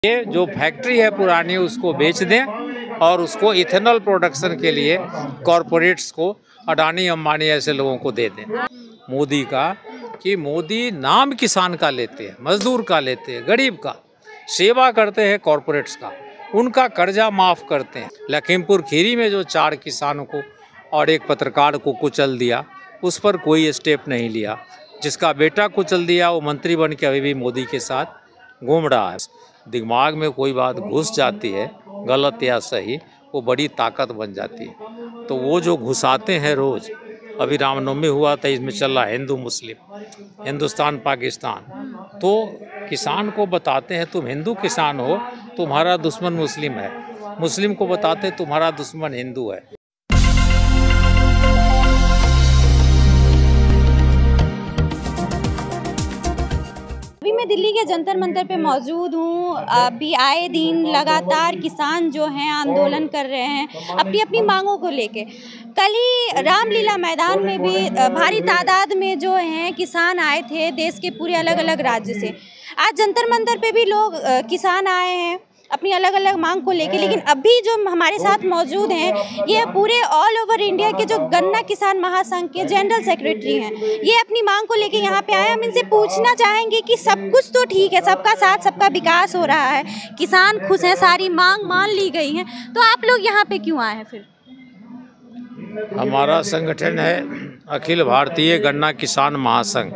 ये जो फैक्ट्री है पुरानी उसको बेच दें और उसको इथेनॉल प्रोडक्शन के लिए कॉरपोरेट्स को अडानी अंबानी ऐसे लोगों को दे दें। मोदी का कि मोदी नाम किसान का लेते हैं, मजदूर का लेते हैं, गरीब का सेवा करते हैं, कॉरपोरेट्स का उनका कर्जा माफ़ करते हैं। लखीमपुर खीरी में जो 4 किसानों को और एक पत्रकार को कुचल दिया, उस पर कोई स्टेप नहीं लिया। जिसका बेटा कुचल दिया वो मंत्री बन के अभी भी मोदी के साथ घूम रहा है। दिमाग में कोई बात घुस जाती है, गलत या सही, वो बड़ी ताकत बन जाती है। तो वो जो घुसाते हैं रोज़, अभी रामनवमी हुआ था, इसमें चल रहा हिंदू मुस्लिम, हिंदुस्तान पाकिस्तान, तो किसान को बताते हैं तुम हिंदू किसान हो, तुम्हारा दुश्मन मुस्लिम है, मुस्लिम को बताते हैं तुम्हारा दुश्मन हिंदू है। अभी मैं दिल्ली के जंतर मंतर पे मौजूद हूँ। अभी आए दिन लगातार किसान जो हैं आंदोलन कर रहे हैं अपनी अपनी मांगों को लेके। कल ही रामलीला मैदान में भी भारी तादाद में जो हैं किसान आए थे देश के पूरे अलग अलग राज्य से। आज जंतर मंतर पे भी लोग किसान आए हैं अपनी अलग अलग मांग को लेके। लेकिन अभी जो हमारे साथ मौजूद हैं ये पूरे ऑल ओवर इंडिया के जो गन्ना किसान महासंघ के जनरल सेक्रेटरी हैं। ये अपनी मांग को लेके यहाँ पे आए। हम इनसे पूछना चाहेंगे कि सब कुछ तो ठीक है, सबका साथ सबका विकास हो रहा है, किसान खुश हैं, सारी मांग मान ली गई हैं, तो आप लोग यहाँ पे क्यों आए हैं फिर? हमारा संगठन है अखिल भारतीय गन्ना किसान महासंघ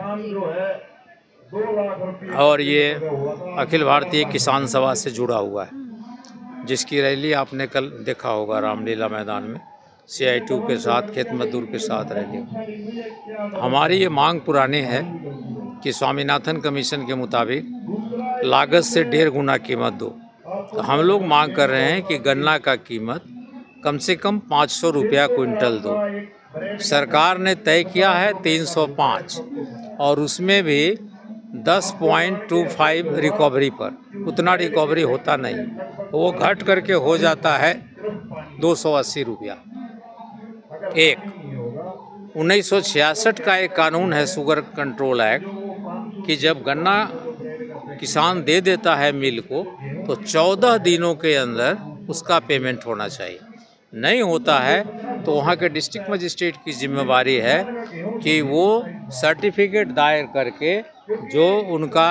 और ये अखिल भारतीय किसान सभा से जुड़ा हुआ है, जिसकी रैली आपने कल देखा होगा रामलीला मैदान में CITU के साथ, खेत मजदूर के साथ रैली। हमारी ये मांग पुरानी है कि स्वामीनाथन कमीशन के मुताबिक लागत से 1.5 गुना कीमत दो। तो हम लोग मांग कर रहे हैं कि गन्ना का कीमत कम से कम 500 रुपया क्विंटल दो। सरकार ने तय किया है 305 और उसमें भी 10.25 रिकवरी पर, उतना रिकवरी होता नहीं, वो घट करके हो जाता है 280 रुपया एक। 1966 का एक कानून है शुगर कंट्रोल एक्ट कि जब गन्ना किसान दे देता है मिल को तो 14 दिनों के अंदर उसका पेमेंट होना चाहिए। नहीं होता है तो वहाँ के डिस्ट्रिक्ट मजिस्ट्रेट की जिम्मेवारी है कि वो सर्टिफिकेट दायर करके जो उनका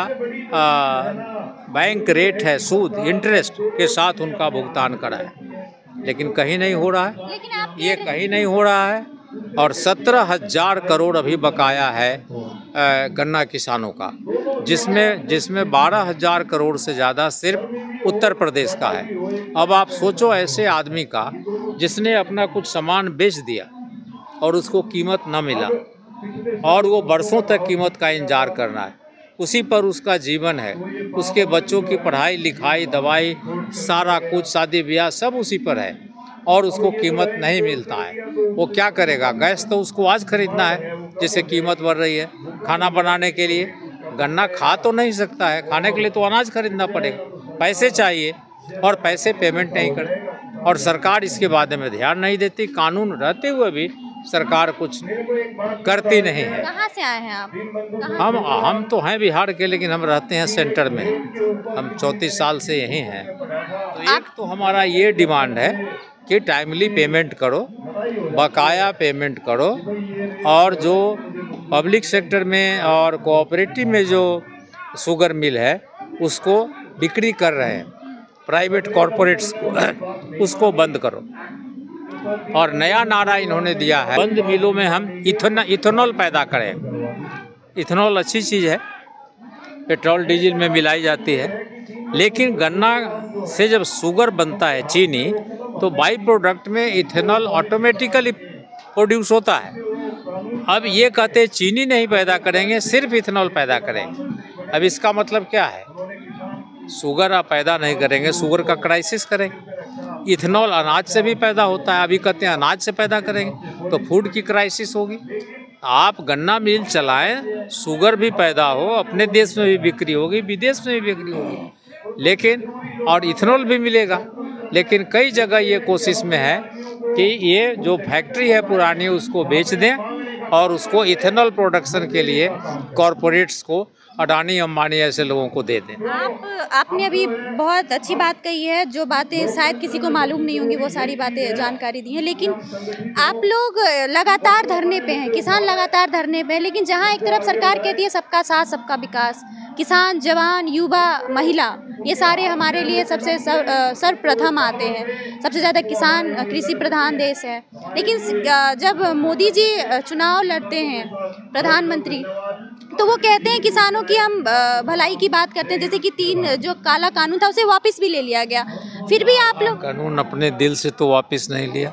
बैंक रेट है, सूद इंटरेस्ट के साथ उनका भुगतान कराए। लेकिन कहीं नहीं हो रहा है, ये कहीं नहीं हो रहा है। और 17,000 करोड़ अभी बकाया है गन्ना किसानों का, जिसमें 12,000 करोड़ से ज़्यादा सिर्फ उत्तर प्रदेश का है। अब आप सोचो ऐसे आदमी का जिसने अपना कुछ सामान बेच दिया और उसको कीमत न मिला और वो बरसों तक कीमत का इंतजार करना है, उसी पर उसका जीवन है, उसके बच्चों की पढ़ाई लिखाई दवाई सारा कुछ शादी ब्याह सब उसी पर है और उसको कीमत नहीं मिलता है। वो क्या करेगा? गैस तो उसको आज खरीदना है जिससे कीमत बढ़ रही है। खाना बनाने के लिए गन्ना खा तो नहीं सकता है, खाने के लिए तो अनाज खरीदना पड़ेगा, पैसे चाहिए और पैसे पेमेंट नहीं करते और सरकार इसके बारे में ध्यान नहीं देती। कानून रहते हुए भी सरकार कुछ करती नहीं है। कहाँ से आए हैं आप? हम तो हैं बिहार के, लेकिन हम रहते हैं सेंटर में। हम 34 साल से यहीं हैं। तो एक तो हमारा ये डिमांड है कि टाइमली पेमेंट करो, बकाया पेमेंट करो, और जो पब्लिक सेक्टर में और कोऑपरेटिव में जो शुगर मिल है उसको बिक्री कर रहे हैं प्राइवेट कॉरपोरेट्स को, उसको बंद करो। और नया नारा इन्होंने दिया है बंद मिलों में हम इथेनॉल पैदा करें। इथेनॉल अच्छी चीज़ है, पेट्रोल डीजल में मिलाई जाती है, लेकिन गन्ना से जब शुगर बनता है चीनी, तो बाई प्रोडक्ट में इथेनॉल ऑटोमेटिकली प्रोड्यूस होता है। अब ये कहते हैं चीनी नहीं पैदा करेंगे, सिर्फ इथेनॉल पैदा करेंगे। अब इसका मतलब क्या है? शुगर आप पैदा नहीं करेंगे, शुगर का क्राइसिस करेंगे। इथेनॉल अनाज से भी पैदा होता है, अभी कहते हैं अनाज से पैदा करेंगे तो फूड की क्राइसिस होगी। आप गन्ना मिल चलाएं, शुगर भी पैदा हो, अपने देश में भी बिक्री होगी, विदेश में भी बिक्री होगी, लेकिन और इथेनॉल भी मिलेगा। लेकिन कई जगह ये कोशिश में है कि ये जो फैक्ट्री है पुरानी उसको बेच दें और उसको इथेनॉल प्रोडक्शन के लिए कॉरपोरेट्स को, अडानी अंबानी ऐसे लोगों को दे दें। आपने अभी बहुत अच्छी बात कही है, जो बातें शायद किसी को मालूम नहीं होंगी वो सारी बातें जानकारी दी हैं, लेकिन आप लोग लगातार धरने पे हैं, किसान लगातार धरने पे हैं, लेकिन जहां एक तरफ सरकार कहती है सबका साथ सबका विकास, किसान, जवान, युवा, महिला, ये सारे हमारे लिए सबसे सर्वप्रथम आते हैं, सबसे ज़्यादा किसान कृषि प्रधान देश है, लेकिन जब मोदी जी चुनाव लड़ते हैं प्रधानमंत्री, तो वो कहते हैं किसानों की हम भलाई की बात करते हैं, जैसे कि 3 जो काला कानून था उसे वापस भी ले लिया गया, फिर भी आप लोग कानून अपने दिल से तो वापस नहीं लिया।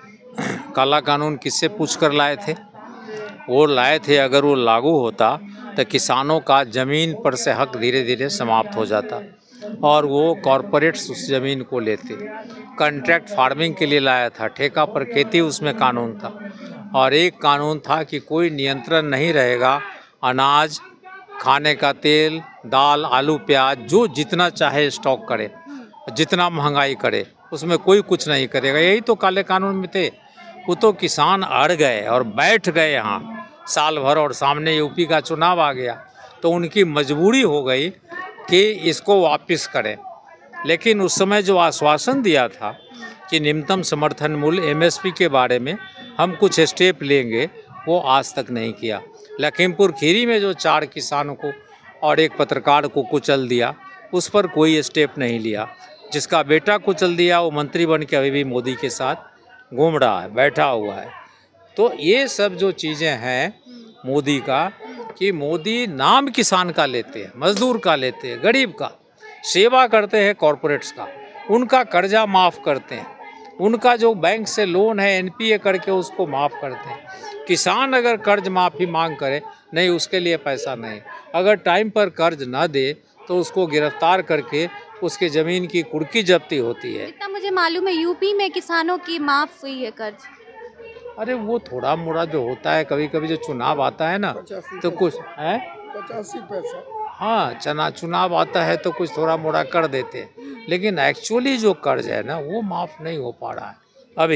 काला कानून किससे पूछ कर लाए थे? वो लाए थे, अगर वो लागू होता तो किसानों का ज़मीन पर से हक धीरे धीरे समाप्त हो जाता और वो कॉरपोरेट्स उस ज़मीन को लेते। कॉन्ट्रैक्ट फार्मिंग के लिए लाया था, ठेका पर खेती उसमें कानून था, और एक कानून था कि कोई नियंत्रण नहीं रहेगा, अनाज, खाने का तेल, दाल, आलू, प्याज जो जितना चाहे स्टॉक करे, जितना महंगाई करे, उसमें कोई कुछ नहीं करेगा। यही तो काले कानून में थे। वो तो किसान अड़ गए और बैठ गए यहाँ साल भर, और सामने यूपी का चुनाव आ गया तो उनकी मजबूरी हो गई कि इसको वापस करें। लेकिन उस समय जो आश्वासन दिया था कि न्यूनतम समर्थन मूल्य एमएसपी के बारे में हम कुछ स्टेप लेंगे, वो आज तक नहीं किया। लखीमपुर खीरी में जो 4 किसानों को और एक पत्रकार को कुचल दिया, उस पर कोई स्टेप नहीं लिया। जिसका बेटा कुचल दिया वो मंत्री बन के अभी भी मोदी के साथ घूम रहा है, बैठा हुआ है। तो ये सब जो चीज़ें हैं मोदी का, कि मोदी नाम किसान का लेते हैं, मजदूर का लेते हैं, गरीब का सेवा करते हैं, कॉरपोरेट्स का, उनका कर्जा माफ़ करते हैं, उनका जो बैंक से लोन है एनपीए करके उसको माफ़ करते हैं। किसान अगर कर्ज माफ़ी मांग करे, नहीं उसके लिए पैसा नहीं, अगर टाइम पर कर्ज ना दे तो उसको गिरफ्तार करके उसके ज़मीन की कुर्की जब्ती होती है। जितना मुझे मालूम है यूपी में किसानों की माफ़ हुई है कर्ज। अरे वो थोड़ा मोड़ा जो होता है, कभी कभी जो चुनाव आता है ना तो कुछ है 85 पैसा, हाँ चुनाव आता है तो कुछ थोड़ा मोड़ा कर देते हैं, लेकिन एक्चुअली जो कर्ज है ना वो माफ़ नहीं हो पा रहा है अभी।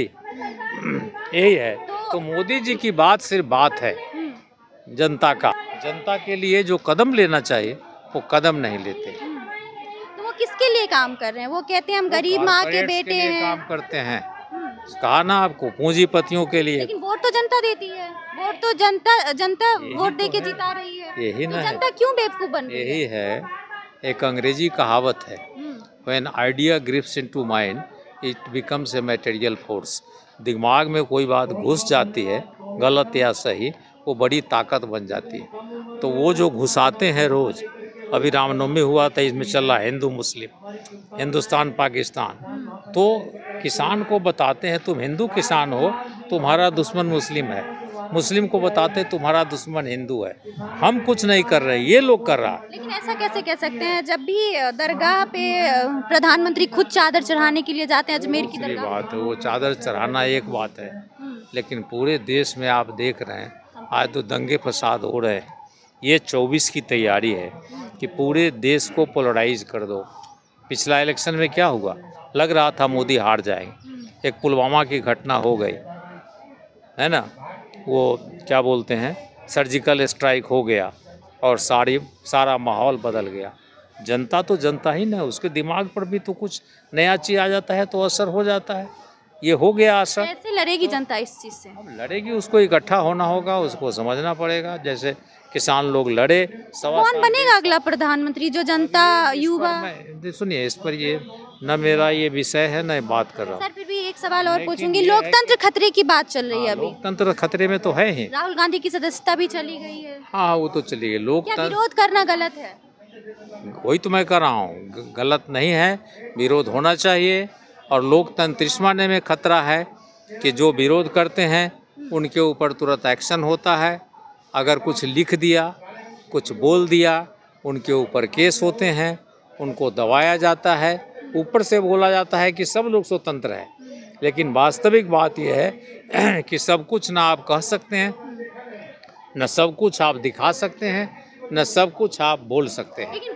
यही है। तो मोदी जी की बात सिर्फ बात है, जनता का, जनता के लिए जो कदम लेना चाहिए वो कदम नहीं लेते। तो वो किसके लिए काम कर रहे हैं? वो कहते हैं हम गरीब माँ के बेटे हैं, काम करते हैं। कहा ना आपको, पूंजीपतियों के लिए। लेकिन वोट तो जनता देती है, वोट तो जनता वोट दे के जिता रही है। यही ना, जनता क्यों बेवकूफ बन रही है? यही है। एक अंग्रेजी कहावत है, When idea grips into mind, it becomes a material force। दिमाग में कोई बात घुस जाती है, गलत या सही, वो बड़ी ताकत बन जाती है। तो वो जो घुसाते हैं रोज, अभी रामनवमी हुआ था, इसमें चल रहा हिंदू मुस्लिम, हिंदुस्तान पाकिस्तान, तो किसान को बताते हैं तुम हिंदू किसान हो, तुम्हारा दुश्मन मुस्लिम है, मुस्लिम को बताते तुम्हारा दुश्मन हिंदू है। हम कुछ नहीं कर रहे, ये लोग कर रहा। लेकिन ऐसा कैसे कह सकते हैं जब भी दरगाह पे प्रधानमंत्री खुद चादर चढ़ाने के लिए जाते हैं अजमेर की दरगाह? बात है, वो चादर चढ़ाना एक बात है, लेकिन पूरे देश में आप देख रहे हैं आज तो दंगे फसाद हो रहे हैं। ये 24 की तैयारी है कि पूरे देश को पोलराइज कर दो। पिछला इलेक्शन में क्या हुआ, लग रहा था मोदी हार जाएंगे। एक पुलवामा की घटना हो गई है ना, वो क्या बोलते हैं, सर्जिकल स्ट्राइक हो गया और सारा माहौल बदल गया। जनता तो जनता ही ना, उसके दिमाग पर भी तो कुछ नया चीज़ आ जाता है तो असर हो जाता है। ये हो गया असर। कैसे लड़ेगी जनता इस चीज़ से? अब लड़ेगी, उसको इकट्ठा होना होगा, उसको समझना पड़ेगा। जैसे किसान लोग लड़े, कौन बनेगा अगला प्रधानमंत्री? जो जनता, युवा? सुनिए, इस पर ये न मेरा ये विषय है, न बात कर रहा हूँ। सर फिर भी एक सवाल और पूछूंगी, लोकतंत्र खतरे की बात चल रही है अभी। लोकतंत्र खतरे में तो है ही। राहुल गांधी की सदस्यता भी चली गई है। हाँ वो तो चली गई। क्या लोकतंत्र, विरोध करना गलत है? वही तो मैं कर रहा हूँ, गलत नहीं है, विरोध होना चाहिए। और लोकतंत्र इस मायने में खतरा है कि जो विरोध करते हैं उनके ऊपर तुरंत एक्शन होता है। अगर कुछ लिख दिया, कुछ बोल दिया, उनके ऊपर केस होते हैं, उनको दबाया जाता है, ऊपर से बोला जाता है कि सब लोग स्वतंत्र हैं। लेकिन वास्तविक बात यह है कि सब कुछ ना आप कह सकते हैं, न सब कुछ आप दिखा सकते हैं, न सब कुछ आप बोल सकते हैं। लेकिन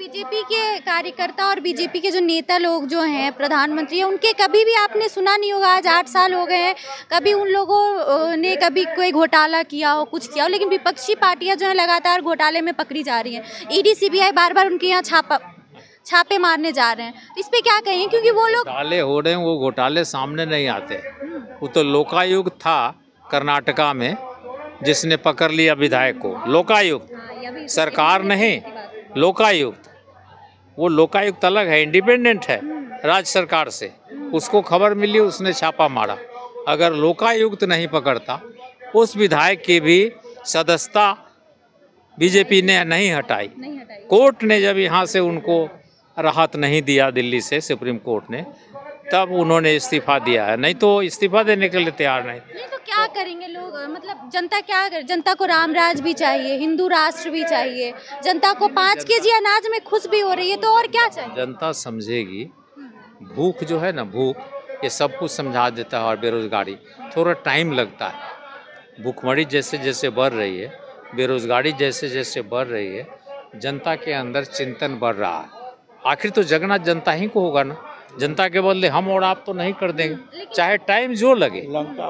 बीजेपी के कार्यकर्ता और बीजेपी के जो नेता लोग जो हैं, प्रधानमंत्री हैं, उनके कभी भी आपने सुना नहीं होगा, आज 8 साल हो गए हैं, कभी उन लोगों ने कभी कोई घोटाला किया हो, कुछ किया हो, लेकिन विपक्षी पार्टियां जो हैं लगातार घोटाले में पकड़ी जा रही हैं। ईडी सीबीआई बार-बार उनके यहाँ छापे मारने जा रहे हैं, तो इस पे क्या कहें, क्योंकि वो लोग घोटाले हो रहे हैं, वो घोटाले सामने नहीं आते। वो तो लोकायुक्त था कर्नाटका में जिसने पकड़ लिया विधायक को, लोकायुक्त, सरकार नहीं, लोकायुक्त। वो लोकायुक्त अलग है, इंडिपेंडेंट है राज्य सरकार से। उसको खबर मिली, उसने छापा मारा। अगर लोकायुक्त नहीं पकड़ता, उस विधायक की भी सदस्यता बीजेपी ने नहीं हटाई। कोर्ट ने जब यहाँ से उनको राहत नहीं दिया, दिल्ली से सुप्रीम कोर्ट ने, तब उन्होंने इस्तीफा दिया है, नहीं तो इस्तीफा देने के लिए तैयार नहीं। तो क्या करेंगे लोग, मतलब जनता क्या करे? जनता को राम राज भी चाहिए, हिंदू राष्ट्र भी चाहिए, जनता को 5 केजी अनाज में खुश भी हो रही है, तो और क्या चाहिए? जनता समझेगी। भूख जो है ना, भूख, ये सब कुछ समझा देता है। और बेरोजगारी थोड़ा टाइम लगता है। भूखमरी जैसे जैसे बढ़ रही है, बेरोजगारी जैसे जैसे बढ़ रही है, जनता के अंदर चिंतन बढ़ रहा है। आखिर तो जगना जनता ही को होगा ना। जनता के बदले हम और आप तो नहीं कर देंगे, चाहे टाइम जो लगे।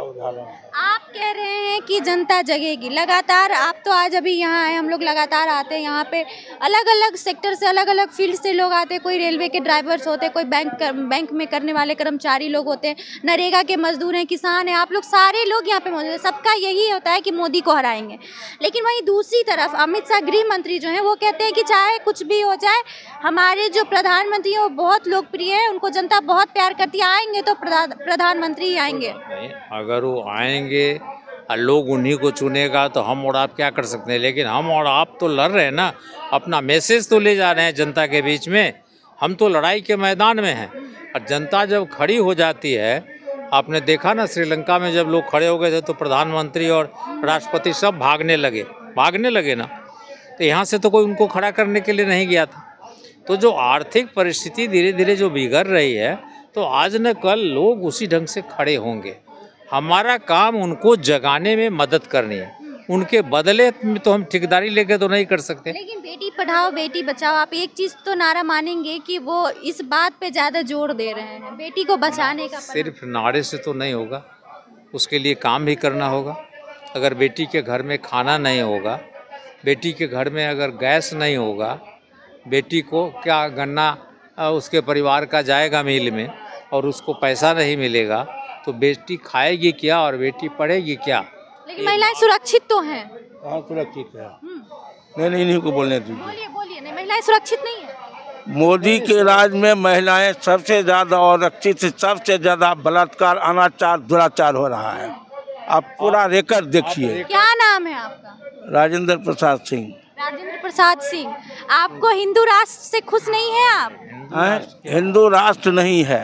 आप कह रहे हैं कि जनता जगेगी लगातार। आप तो आज अभी यहाँ आए, हम लोग लगातार आते हैं यहाँ पे, अलग अलग सेक्टर से, अलग अलग फील्ड से लोग आते हैं। कोई रेलवे के ड्राइवर्स होते हैं, कोई बैंक में करने वाले कर्मचारी लोग होते हैं, नरेगा के मजदूर हैं, किसान हैं, आप लोग सारे लोग यहाँ पे मौजूद हैं। सबका यही होता है कि मोदी को हराएंगे। लेकिन वहीं दूसरी तरफ अमित शाह गृह मंत्री जो हैं, वो कहते हैं कि चाहे कुछ भी हो जाए, हमारे जो प्रधानमंत्री हैं वो बहुत लोकप्रिय है, उनको जनता बहुत प्यार करती है, आएंगे तो प्रधानमंत्री ही आएंगे। नहीं, अगर वो आएंगे और लोग उन्हीं को चुनेगा तो हम और आप क्या कर सकते हैं। लेकिन हम और आप तो लड़ रहे हैं ना, अपना मैसेज तो ले जा रहे हैं जनता के बीच में। हम तो लड़ाई के मैदान में हैं। और जनता जब खड़ी हो जाती है, आपने देखा ना श्रीलंका में जब लोग खड़े हो गए थे तो प्रधानमंत्री और राष्ट्रपति सब भागने लगे ना। तो यहाँ से तो कोई उनको खड़ा करने के लिए नहीं गया था। तो जो आर्थिक परिस्थिति धीरे धीरे जो बिगड़ रही है, तो आज न कल लोग उसी ढंग से खड़े होंगे। हमारा काम उनको जगाने में मदद करनी है। उनके बदले में तो हम ठेकेदारी लेके तो नहीं कर सकते। लेकिन बेटी पढ़ाओ बेटी बचाओ, आप एक चीज तो नारा मानेंगे कि वो इस बात पे ज्यादा जोर दे रहे हैं, बेटी को बचाने का। सिर्फ नारे से तो नहीं होगा, उसके लिए काम भी करना होगा। अगर बेटी के घर में खाना नहीं होगा, बेटी के घर में अगर गैस नहीं होगा, बेटी को क्या गन्ना उसके परिवार का जाएगा मिल में और उसको पैसा नहीं मिलेगा, तो बेटी खाएगी क्या और बेटी पढ़ेगी क्या? लेकिन महिलाएं सुरक्षित तो हैं। हाँ, सुरक्षित है। नहीं, इन्हीं को बोलने दीजिए। बोलिए नहीं, महिलाएं सुरक्षित नहीं है। मोदी के राज में महिलाएं सबसे ज्यादा आरक्षित, सबसे ज्यादा बलात्कार, अनाचार, दुराचार हो रहा है। आप पूरा रिकॉर्ड देखिए। क्या नाम है आपका? राजेंद्र प्रसाद सिंह। राजेंद्र प्रसाद सिंह, आपको हिंदू राष्ट्र से खुश नहीं है आप? हिंदू राष्ट्र नहीं है,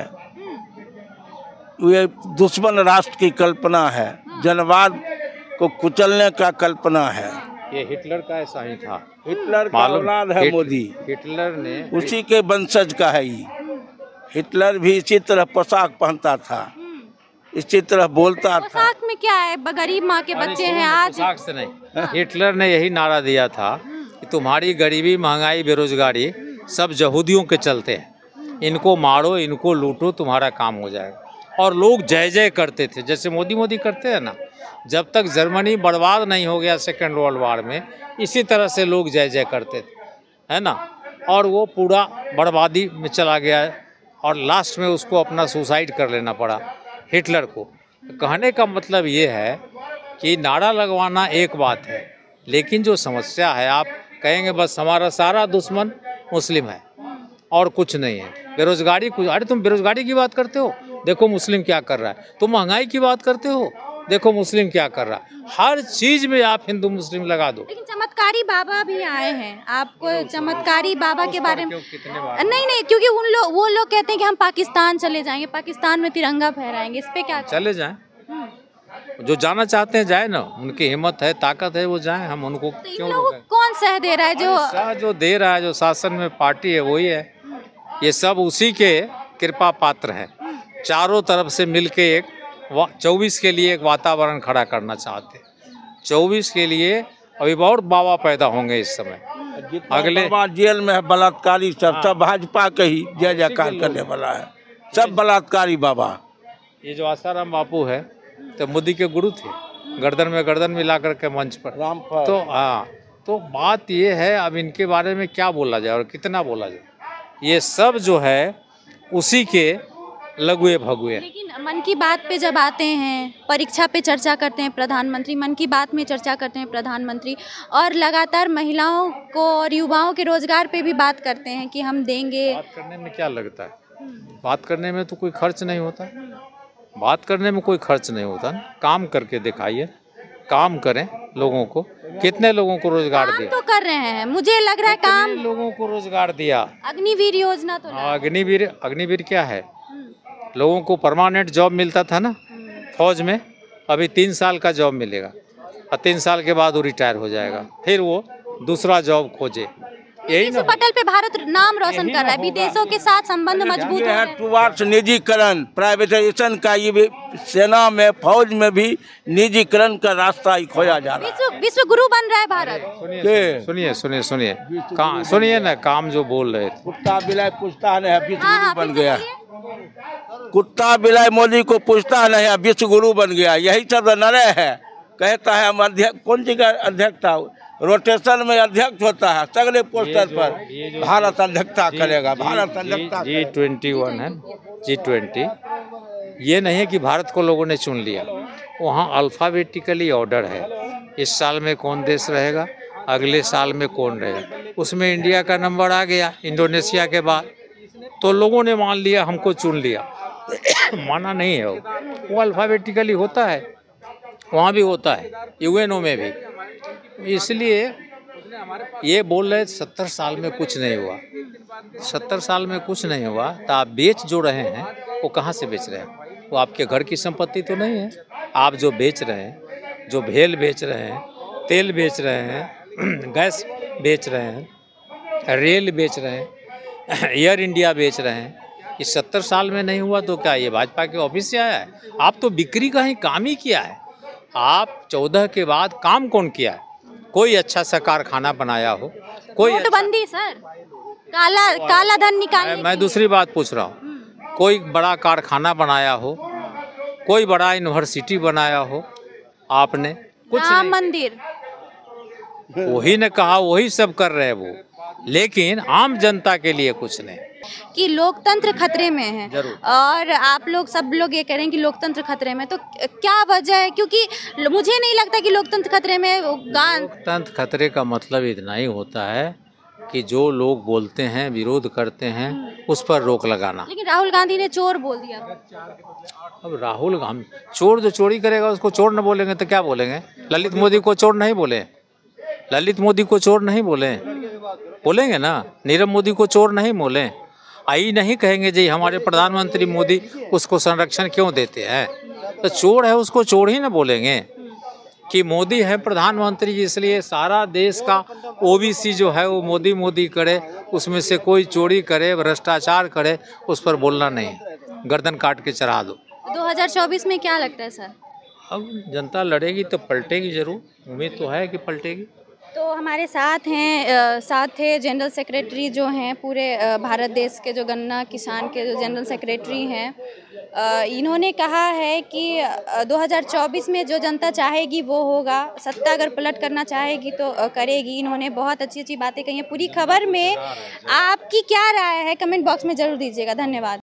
ये दुश्मन राष्ट्र की कल्पना है, जनवाद को कुचलने का कल्पना है। ये हिटलर का ऐसा ही था। हिटलर का औलाद है मोदी। हिटलर ने उसी के वंशज का है ये। हिटलर भी इसी तरह पोशाक पहनता था, इसी तरह बोलता था। पोशाक में क्या है, गरीब माँ के बच्चे हैं आज। पोशाक से नहीं, हिटलर ने यही नारा दिया था कि तुम्हारी गरीबी, महंगाई, बेरोजगारी सब यहूदियों के चलते हैं, इनको मारो, इनको लूटो, तुम्हारा काम हो जाएगा। और लोग जय जय करते थे, जैसे मोदी करते हैं ना। जब तक जर्मनी बर्बाद नहीं हो गया सेकेंड वर्ल्ड वार में, इसी तरह से लोग जय जय करते थे, है ना। और वो पूरा बर्बादी में चला गया और लास्ट में उसको अपना सुसाइड कर लेना पड़ा हिटलर को। कहने का मतलब ये है कि नारा लगवाना एक बात है, लेकिन जो समस्या है, आप कहेंगे बस हमारा सारा दुश्मन मुस्लिम है और कुछ नहीं है, बेरोजगारी कुछ। अरे तुम बेरोजगारी की बात करते हो, देखो मुस्लिम क्या कर रहा है। तुम महंगाई की बात करते हो, देखो मुस्लिम क्या कर रहा है। हर चीज में आप हिंदू मुस्लिम लगा दो। लेकिन चमत्कारी बाबा भी आए हैं, आपको चमत्कारी बाबा के बारे में नहीं, क्योंकि वो लोग कहते हैं कि हम पाकिस्तान चले जाएंगे, पाकिस्तान में तिरंगा फहराएंगे, इस पे क्या? चले जाएं, जो जाना चाहते हैं जाए ना, उनकी हिम्मत है, ताकत है, वो जाएं। हम उनको तो क्यों रोकें? कौन सह दे रहा है? जो दे रहा है, जो शासन में पार्टी है वही है। ये सब उसी के कृपा पात्र है। चारों तरफ से मिलके एक 24 के लिए एक वातावरण खड़ा करना चाहते हैं। 24 के लिए अभी बहुत बाबा पैदा होंगे इस समय। अगले बाबा जेल में है बलात्कारी सब भाजपा के ही जय जयकार करने वाला है, सब बलात्कारी बाबा। ये जो आसाराम बापू है तो मोदी के गुरु थे, गर्दन में गर्दन मिला करके मंच पर। तो हाँ, तो बात ये है अब इनके बारे में क्या बोला जाए और कितना बोला जाए, ये सब जो है उसी के लघुए भगुए। लेकिन मन की बात पे जब आते हैं, परीक्षा पे चर्चा करते हैं प्रधानमंत्री, मन की बात में चर्चा करते हैं प्रधानमंत्री, और लगातार महिलाओं को और युवाओं के रोजगार पे भी बात करते हैं कि हम देंगे। बात करने में क्या लगता है, बात करने में तो कोई खर्च नहीं होता, बात करने में कोई खर्च नहीं होता। काम करके दिखाइए, काम करें, लोगों को कितने लोगों को रोजगार काम दिया, तो कर रहे हैं, मुझे लग रहा है काम। लोगों को रोजगार दिया, अग्निवीर योजना तो लाया। अग्निवीर क्या है, लोगों को परमानेंट जॉब मिलता था ना फौज में, अभी 3 साल का जॉब मिलेगा और 3 साल के बाद वो रिटायर हो जाएगा, फिर वो दूसरा जॉब खोजे। यही विश्व पटल पे भारत नाम रोशन कर रहा है, विदेशों के साथ संबंध मजबूत हो रहे हैं। टुवार्ड्स निजीकरण, प्राइवेटाइजेशन का ये सेना में फौज में भी निजीकरण का रास्ता ही खोया जा रहा है। विश्व गुरु बन रहा है भारत। सुनिए ना, काम जो बोल रहे थे, कुत्ता बिलाई पूछता नहीं है, विश्व हाँ, गुरु बन गया। कुत्ता बिलाई मोदी को पूछता नहीं है, विश्व गुरु बन गया। यही सब नरे है, कहता है हम अध्यक्ष, कौन सी का अध्यक्ष था, रोटेशन में अध्यक्ष होता है, सगले पोस्टर पर भारत अध्यक्षता करेगा, भारत अध्यक्षता। G21 है, G20 ये नहीं है कि भारत को लोगों ने चुन लिया, वहाँ अल्फाबेटिकली ऑर्डर है, इस साल में कौन देश रहेगा, अगले साल में कौन रहेगा, उसमें इंडिया का नंबर आ गया इंडोनेशिया के बाद, तो लोगों ने मान लिया, हमको चुन लिया। माना नहीं है, वो अल्फाबेटिकली होता है, वहाँ भी होता है, यूएनओ में भी। इसलिए ये बोल रहे 70 साल में कुछ नहीं हुआ, 70 साल में कुछ नहीं हुआ, तो आप बेच जो रहे हैं वो कहाँ से बेच रहे हैं, वो आपके घर की संपत्ति तो नहीं है। आप जो बेच रहे हैं, जो भेल बेच रहे हैं, तेल बेच रहे हैं, गैस बेच रहे हैं, रेल बेच रहे हैं, एयर इंडिया बेच रहे हैं, ये 70 साल में नहीं हुआ तो क्या ये भाजपा के ऑफिस से आया है? आप तो बिक्री का ही काम ही किया है। आप 14 के बाद काम कौन किया है? कोई अच्छा सा कारखाना बनाया हो, कोई नोटबंदी सर, काला धन निकालने। मैं दूसरी बात पूछ रहा हूँ, कोई बड़ा कारखाना बनाया हो, कोई बड़ा यूनिवर्सिटी बनाया हो आपने? कुछ राम मंदिर, वही ने कहा, वही सब कर रहे हैं वो, लेकिन आम जनता के लिए कुछ नहीं। कि लोकतंत्र खतरे में है, जरूर। और आप लोग सब लोग ये कह रहे हैं कि लोकतंत्र खतरे में, तो क्या वजह है? क्योंकि मुझे नहीं लगता कि लोकतंत्र खतरे में। लोकतंत्र खतरे का मतलब इतना ही होता है कि जो लोग बोलते हैं, विरोध करते हैं, उस पर रोक लगाना। लेकिन राहुल गांधी ने चोर बोल दिया। अब राहुल गांधी चोर, जो चोरी करेगा उसको चोर न बोलेंगे तो क्या बोलेंगे? ललित मोदी को चोर नहीं बोले, ललित मोदी को चोर नहीं बोले, बोलेंगे ना? नीरव मोदी को चोर नहीं बोले, आई नहीं कहेंगे जी हमारे प्रधानमंत्री मोदी उसको संरक्षण क्यों देते हैं, तो चोर है उसको चोर ही ना बोलेंगे। कि मोदी है प्रधानमंत्री, इसलिए सारा देश का ओबीसी जो है वो मोदी मोदी करे, उसमें से कोई चोरी करे, भ्रष्टाचार करे, उस पर बोलना नहीं, गर्दन काट के चढ़ा दो। 2024 में क्या लगता है सर? अब जनता लड़ेगी तो पलटेगी जरूर, उम्मीद तो है कि पलटेगी। तो हमारे साथ हैं, साथ थे जनरल सेक्रेटरी जो हैं पूरे भारत देश के, जो गन्ना किसान के जो जनरल सेक्रेटरी हैं, इन्होंने कहा है कि 2024 में जो जनता चाहेगी वो होगा, सत्ता अगर पलट करना चाहेगी तो करेगी। इन्होंने बहुत अच्छी अच्छी बातें कही हैं। पूरी खबर में आपकी क्या राय है कमेंट बॉक्स में ज़रूर दीजिएगा। धन्यवाद।